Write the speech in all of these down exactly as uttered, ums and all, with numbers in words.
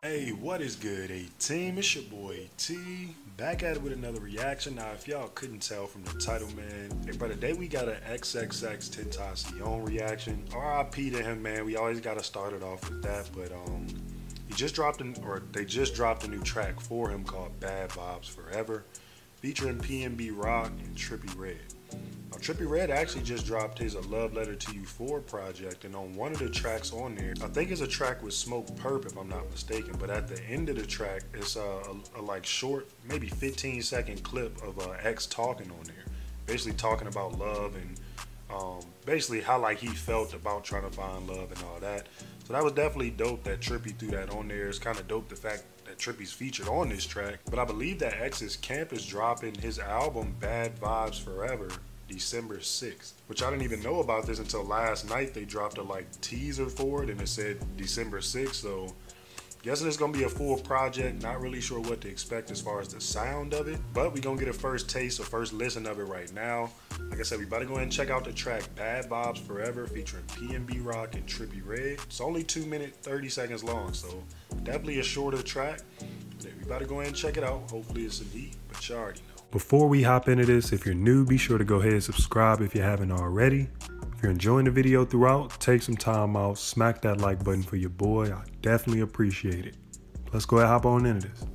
Hey, what is good, A team? It's your boy T, back at it with another reaction. Now, if y'all couldn't tell from the title, man, hey, brother, today we got an X X X Tentacion reaction. R I P to him, man. We always gotta start it off with that, but um, he just dropped an, or they just dropped a new track for him called Bad Vibes Forever, featuring P N B Rock and Trippie Redd. Now, Trippie Redd actually just dropped his A Love Letter to You four project, and on one of the tracks on there, I think it's a track with Smoke Perp if I'm not mistaken, but at the end of the track, it's a, a, a like short, maybe fifteen second clip of uh, X talking on there, basically talking about love and um, basically how like he felt about trying to find love and all that. So that was definitely dope that Trippie threw that on there. It's kind of dope the fact that Trippie's featured on this track, but I believe that X's camp is dropping his album Bad Vibes Forever December sixth, which I didn't even know about this until last night. They dropped a like teaser for it and it said December sixth, so guessing it's gonna be a full project. Not really sure what to expect as far as the sound of it, but we gonna get a first taste, a first listen of it right now. Like I said, we better go ahead and check out the track Bad Vibes Forever featuring P N B Rock and Trippie Redd. It's only two minutes thirty seconds long, so definitely a shorter track. Yeah, we better go ahead and check it out. Hopefully it's some heat, but you already know. Before we hop into this, if you're new, be sure to go ahead and subscribe if you haven't already. If you're enjoying the video throughout, take some time out, smack that like button for your boy. I definitely appreciate it. Let's go ahead and hop on into this.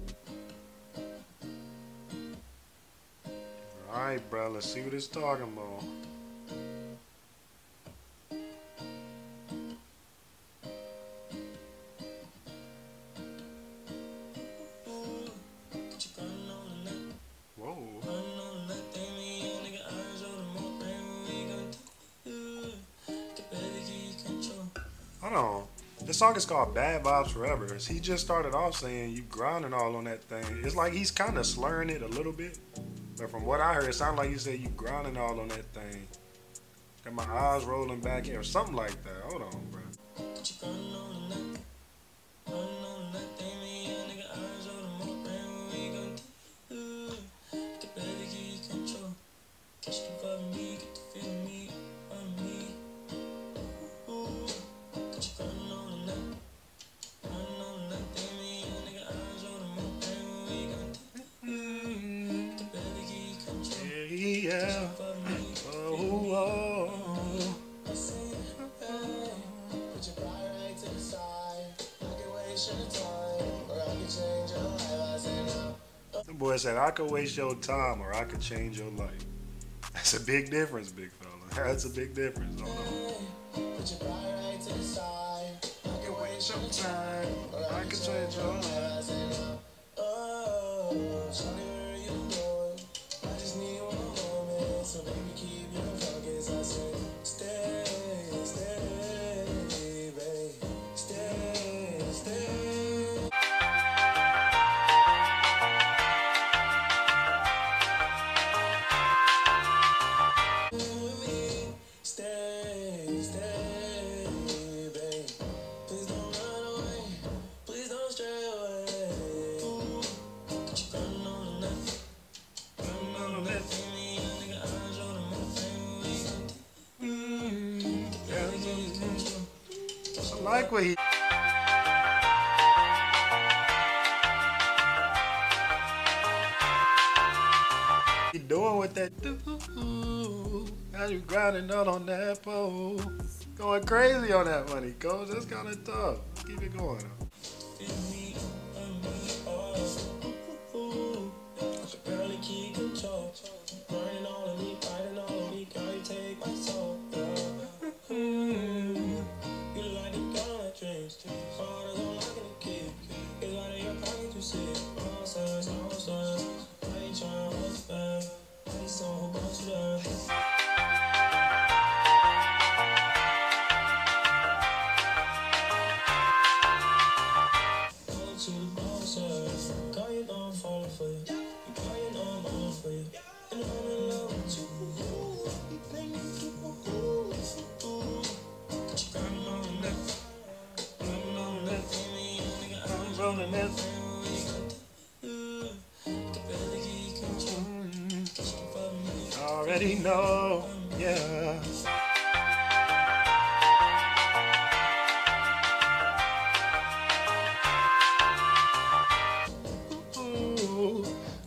All right, bro, let's see what it's talking about. Hold on. This song is called Bad Vibes Forever. He just started off saying you grinding all on that thing. It's like he's kind of slurring it a little bit. But from what I heard, it sounded like he said you grinding all on that thing. Got my eyes rolling back here or something like that. Hold on, bro. Yeah. Oh, oh. The boy said, I could waste your time or I could change your life. That's a big difference, big fella. That's a big difference. Hold on. Put your pride right to the side. I could waste your time or I could change your life. Oh, so baby, keep your focus. I said, stay, stay, baby, stay, stay. Stay, stay, baby. Please don't run away. Please don't stray away. Ooh, got you running on the left, running on the left. I like what he he doing with that. How you grinding out on that pole, going crazy on that money, coach. That's kind of tough. Let's keep it going. Already know, yeah.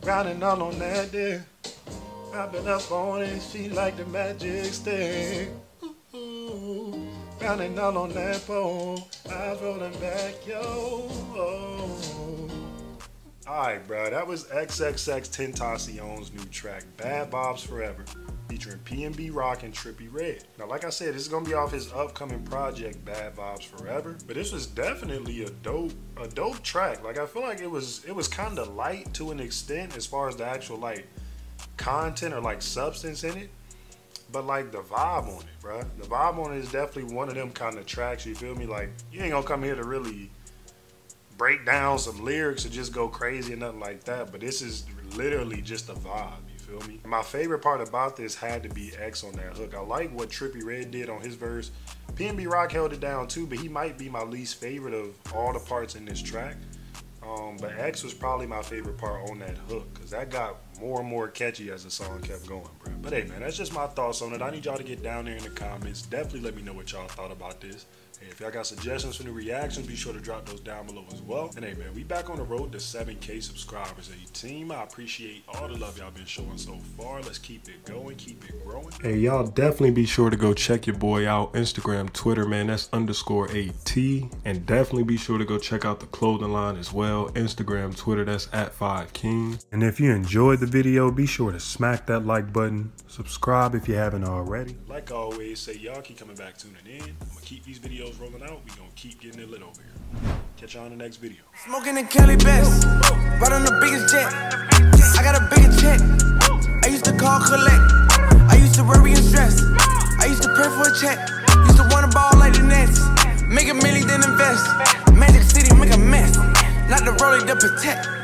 Grinding all on that day. I've been up on it, she like the magic stick. Ooh, grinding all on that pole, eyes rolling back, yo. Oh. Alright, bro, that was XXXTentacion's new track, Bad Vibes Forever, featuring P N B Rock and Trippie Redd. Now, like I said, this is gonna be off his upcoming project, Bad Vibes Forever. But this was definitely a dope, a dope track. Like, I feel like it was, it was kind of light to an extent as far as the actual like content or like substance in it. But like the vibe on it, bro. The vibe on it is definitely one of them kind of tracks. You feel me? Like, you ain't gonna come here to really break down some lyrics or just go crazy or nothing like that. But this is literally just a vibe. Feel me? My favorite part about this had to be X on that hook. I like what Trippie Redd did on his verse. P N B Rock held it down too, but he might be my least favorite of all the parts in this track. Um, but X was probably my favorite part on that hook, because that got more and more catchy as the song kept going, bro. But hey, man, that's just my thoughts on it. I need y'all to get down there in the comments. Definitely let me know what y'all thought about this. Hey, if y'all got suggestions for new reactions, be sure to drop those down below as well. And hey, man, we back on the road to seven K subscribers. Hey, team, I appreciate all the love y'all been showing so far. Let's keep it going, keep it growing. Hey, y'all definitely be sure to go check your boy out. Instagram, Twitter, man, that's underscore AT. And definitely be sure to go check out the clothing line as well. Instagram, Twitter, that's at five king. And if you enjoyed the video, be sure to smack that like button. Subscribe if you haven't already. Like I always say, y'all keep coming back, tuning in. I'm gonna keep these videos rolling out. We gonna keep getting it lit over here. Catch y'all in the next video. Smoking in Cali best, right on the biggest jet. I got a bigger check. I used to call collect. I used to worry and stress. I used to pray for a check. Used to want a ball like the Nets. Make a million then invest. Magic City make a mess. Not the rolling to protect.